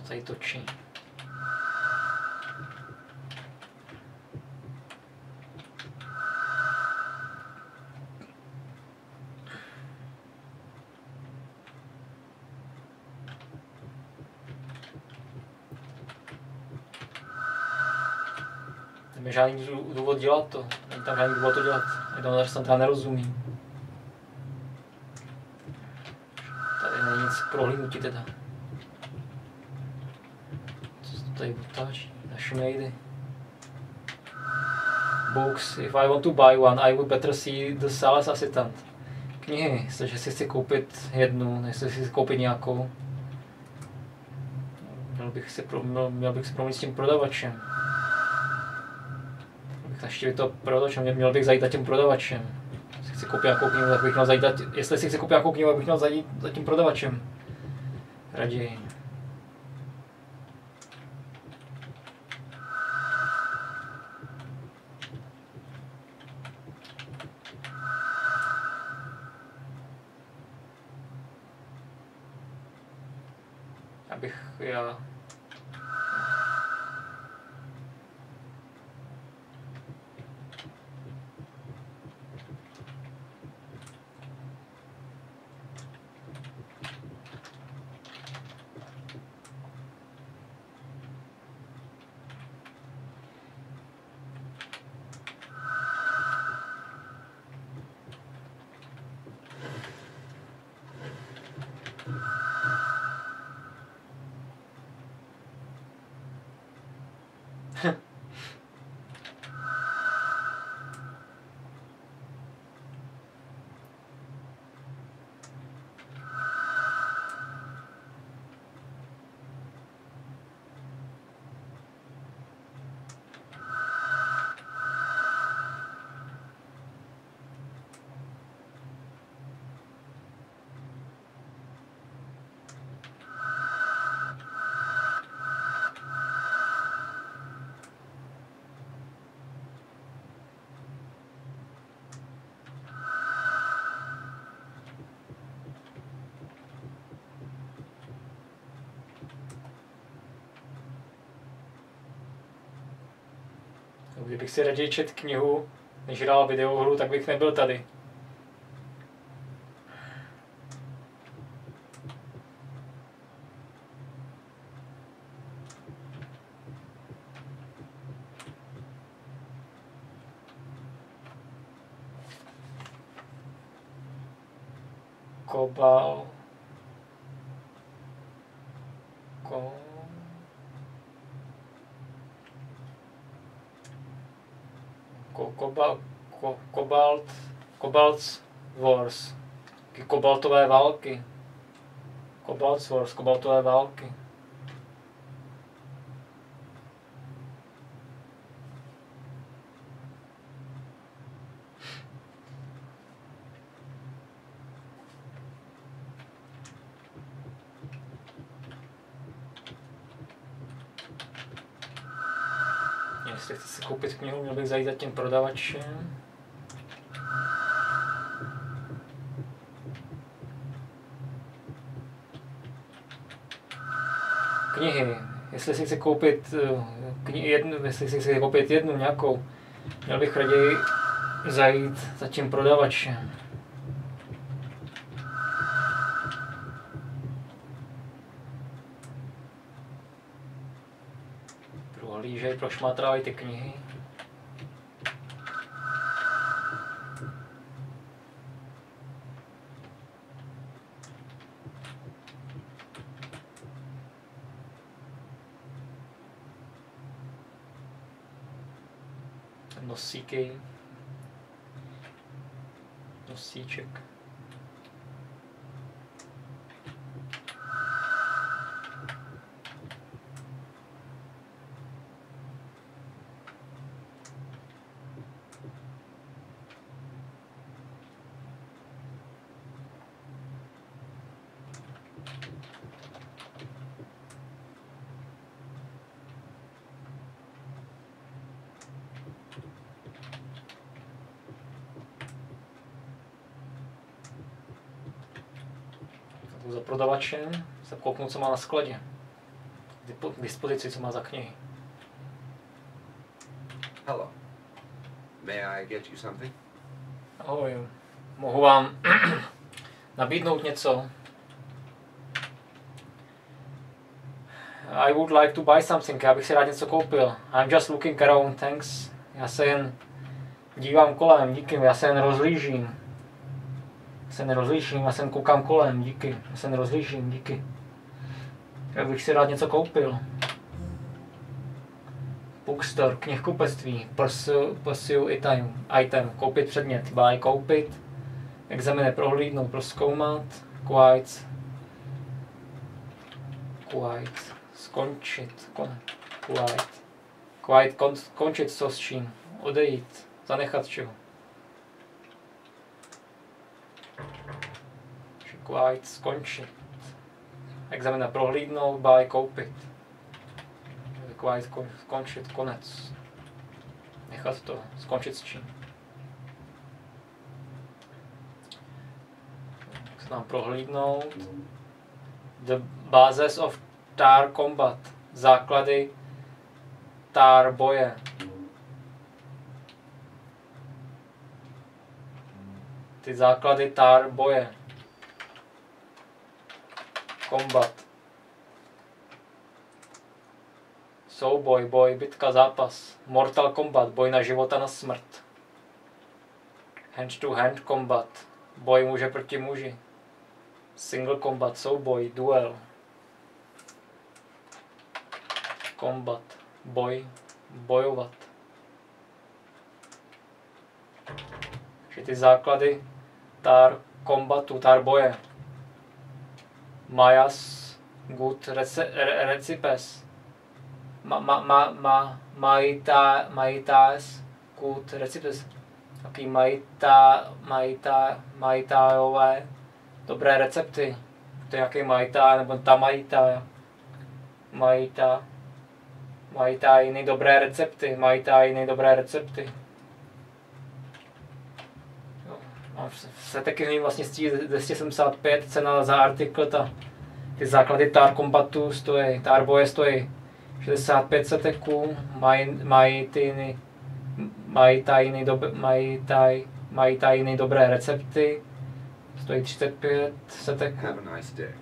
to tady točí. Není žádný důvod dělat to. Není tam žádný důvod to dělat. Tam teda nerozumí. Tady není nic k prohlídnutí teda. Co to tady otáčí? Naši nejdy. Books. If I want to buy one, I would better see the sales assistant. Knihy. Jestliže si chci koupit jednu, jestli si chci koupit nějakou. Měl bych si promluvit s tím prodavačem. Naštívit to prodavačem, měl bych zajít za tím prodavačem. Jestli si chci koupit nějakou knihu, tak bych měl zajít jestli si chci koupit nějakou knihu, tak bych měl zajít za tím prodavačem. Raději. Já Kdybych si raději čet knihu, než hrál videohru, tak bych nebyl tady. Kobal. Cobalt Wars. Kobaltové války. Cobalt Wars, kobaltové války. Jestli chci si koupit knihu, měl bych zajít za tím prodavačem. Knihy. Jestli si chci koupit jednu nějakou, měl bych raději zajít za tím prodavačem. Prohlížej, prošmatrávaj ty knihy. Nosíček. Za prodavačem se kouknout, co má na skladě. k dispozici, co má za knihy. Hello. May I get you something? Ahoj, mohu vám nabídnout něco? I would like to buy something, já bych si rád něco koupil. I'm just looking around, thanks. Já se jen dívám kolem, díky, já se jen rozhlížím. Já se jen koukám kolem, díky. Já se jen rozhlížím, díky. Já bych si rád něco koupil. Bookstore, knihkupectví, pursue item, koupit předmět, buy, koupit, examine, prohlídnout, prozkoumat, quiet, skončit, končit, co s čím, odejít, zanechat čeho. Quiet, skončit, examine, prohlídnout, buy, koupit. Quiet, skončit, konec. Nechat to, skončit s čím. Tak se nám prohlídnout. The bases of tar combat. Základy tar boje. Ty základy tar boje. Combat. Souboj, boj, bitka, zápas. Mortal Kombat, boj na život a na smrt. Hand-to-hand combat, boj muže proti muži. Single combat, souboj, duel. Combat, boj, bojovat. Ty základy tar kombatu, tar boje. Majas, good recipes. Majitas, good recipes. Taký majitajové dobré recepty. To je jaký majita, nebo ta majita. Majitajiny dobré recepty. Mám se taky vlastně z 275 cena za artikl, ty základy tar kombatu stojí, tar boje stojí 65 seteků, majitajiny dobré recepty, stojí 35 seteků. Have a nice day.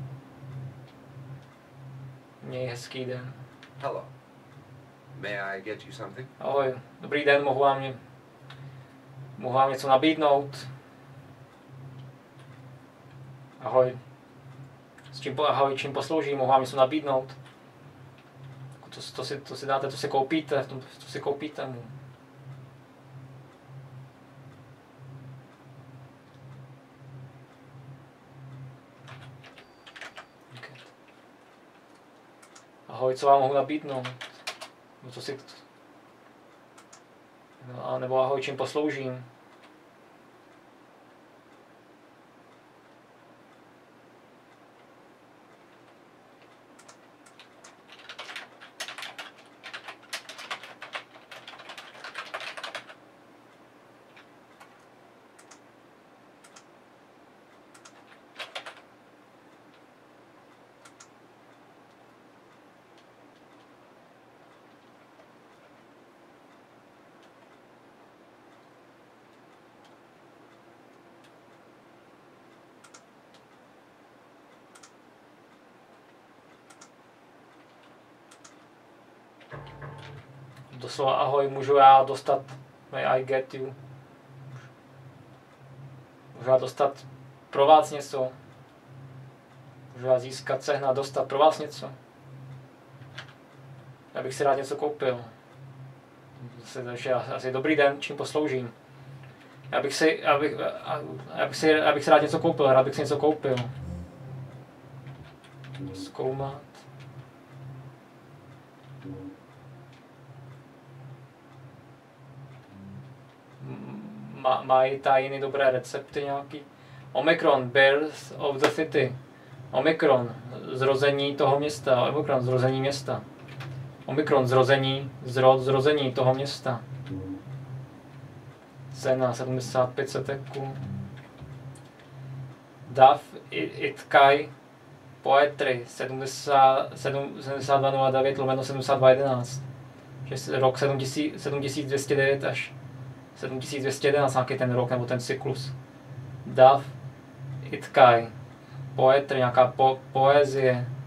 Měj hezký den. Hello. May I get you something? Ahoj, dobrý den, mohu vám něco nabídnout. Ahoj. Ahoj, čím poslouží, mohu vám něco nabídnout. To si dáte, to si koupíte, to si koupíte mu. Okay. Ahoj, co vám mohu nabídnout? No, co si... No, a nebo ahoj, čím posloužím? Doslova ahoj, můžu já dostat, may I get you? Můžu já dostat pro vás něco? Můžu já získat, sehnat, dostat pro vás něco? Já bych si rád něco koupil. Asi dobrý den, čím posloužím. Já bych si rád něco koupil, rád bych si něco koupil. Zkoumat. Mají tajiny dobré recepty nějaký. Omikron, Birth of the City. Omikron, zrození toho města. Omikron, zrození města. Omikron, zrození toho města. Cena 75 seteků. Dav Itkai, Poetry 7209 lomeno 7211. Rok 7209 až 7211, nějaký ten rok nebo ten cyklus. Dav Itkaj. Poetry, nějaká poezie.